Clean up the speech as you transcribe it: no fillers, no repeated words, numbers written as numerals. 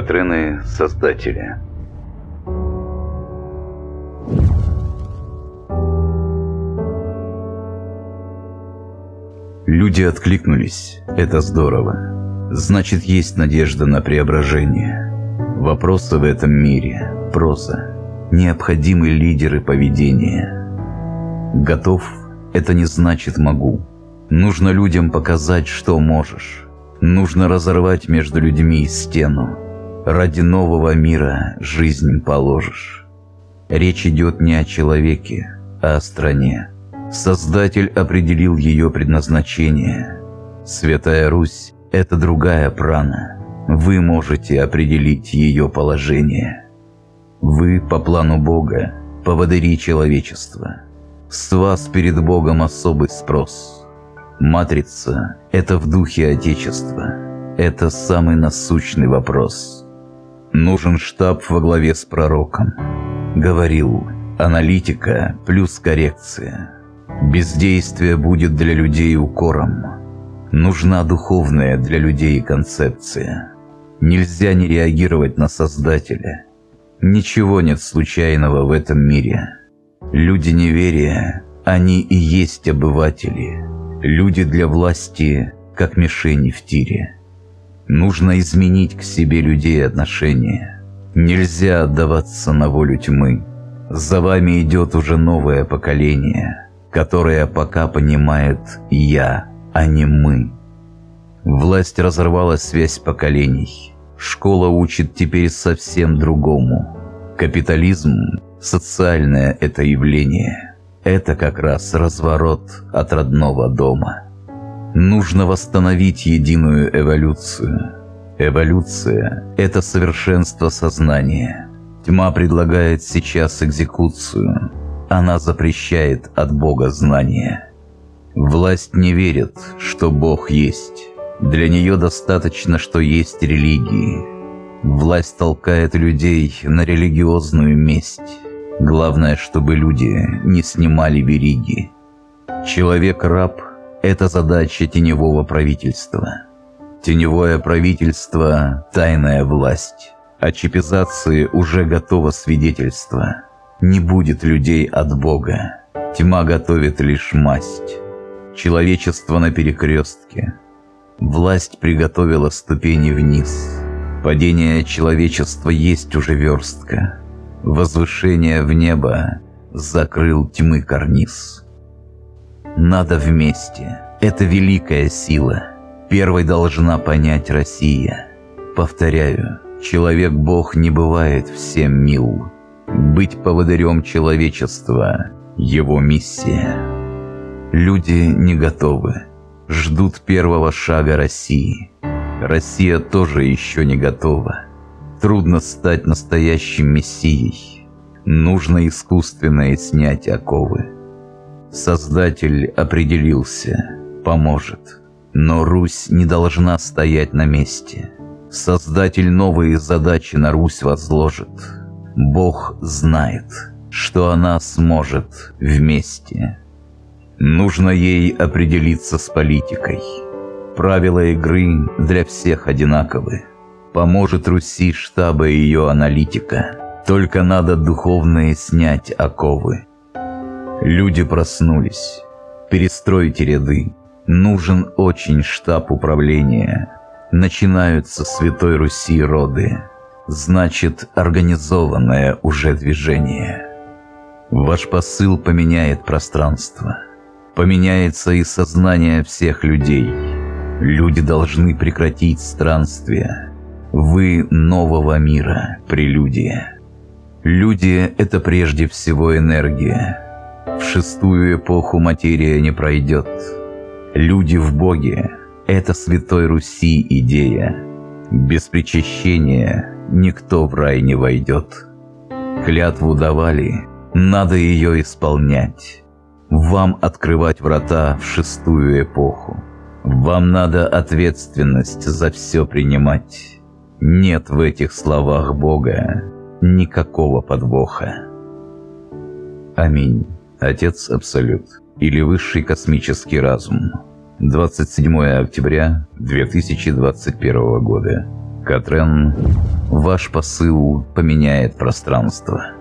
Кватрины Создателя. Люди откликнулись. Это здорово. Значит, есть надежда на преображение. Вопросы в этом мире – проза. Необходимы лидеры поведения. Готов – это не значит могу. Нужно людям показать, что можешь. Нужно разорвать между людьми стену. Ради нового мира жизнь положишь. Речь идет не о человеке, а о стране. Создатель определил ее предназначение. Святая Русь – это другая прана. Вы можете определить ее положение. Вы по плану Бога, поводыри человечества. С вас перед Богом особый спрос. Матрица – это в духе Отечества. Это самый насущный вопрос. Нужен штаб во главе с пророком. Говорил, аналитика плюс коррекция. Бездействие будет для людей укором. Нужна духовная для людей концепция. Нельзя не реагировать на Создателя. Ничего нет случайного в этом мире. Люди неверия, они и есть обыватели. Люди для власти, как мишени в тире. Нужно изменить к себе людей отношения. Нельзя отдаваться на волю тьмы. За вами идет уже новое поколение, которое пока понимает «я», а не «мы». Власть разорвала связь поколений. Школа учит теперь совсем другому. Капитализм – социальное это явление. Это как раз разворот от родного дома. Нужно восстановить единую эволюцию. Эволюция – это совершенство сознания. Тьма предлагает сейчас экзекуцию. Она запрещает от Бога знания. Власть не верит, что Бог есть. Для нее достаточно, что есть религии. Власть толкает людей на религиозную месть. Главное, чтобы люди не снимали вериги. Человек-раб – это задача теневого правительства. Теневое правительство – тайная власть. О чипизации уже готово свидетельство. Не будет людей от Бога. Тьма готовит лишь масть. Человечество на перекрестке. Власть приготовила ступени вниз. Падение человечества есть уже верстка. Возвышение в небо закрыл тьмы карниз. Надо вместе. Это великая сила. Первой должна понять Россия. Повторяю, человек-бог не бывает всем мил. Быть поводырем человечества – его миссия. Люди не готовы. Ждут первого шага России. Россия тоже еще не готова. Трудно стать настоящим мессией. Нужно искусственное снять оковы. Создатель определился, поможет. Но Русь не должна стоять на месте. Создатель новые задачи на Русь возложит. Бог знает, что она сможет вместе. Нужно ей определиться с политикой. Правила игры для всех одинаковы. Поможет Руси штаба ее аналитика. Только надо духовные снять оковы. Люди проснулись. Перестройте ряды. Нужен очень штаб управления. Начинаются Святой Руси роды. Значит, организованное уже движение. Ваш посыл поменяет пространство. Поменяется и сознание всех людей. Люди должны прекратить странствие. Вы нового мира, прелюдия. Люди – это прежде всего энергия. В шестую эпоху материя не пройдет. Люди в Боге – это Святой Руси идея. Без причащения никто в рай не войдет. Клятву давали, надо ее исполнять. Вам открывать врата в шестую эпоху. Вам надо ответственность за все принимать. Нет в этих словах Бога никакого подвоха. Аминь. Отец Абсолют или Высший космический разум. 27 октября 2021 года. Катрен, ваш посыл поменяет пространство.